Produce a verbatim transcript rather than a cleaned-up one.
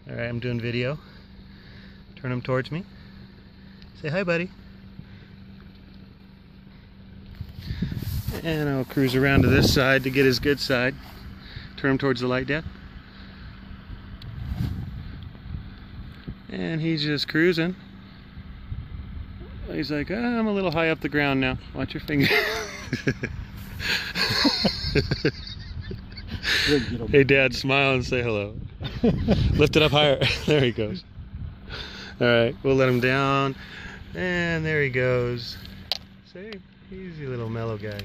Alright, I'm doing video. Turn him towards me. Say hi, buddy. And I'll cruise around to this side to get his good side. Turn him towards the light, Dad. And he's just cruising. He's like, oh, I'm a little high up the ground now. Watch your finger. Hey, Dad, smile and say hello. Lift it up higher. There he goes. Alright, we'll let him down. And there he goes. See? Easy little mellow guy.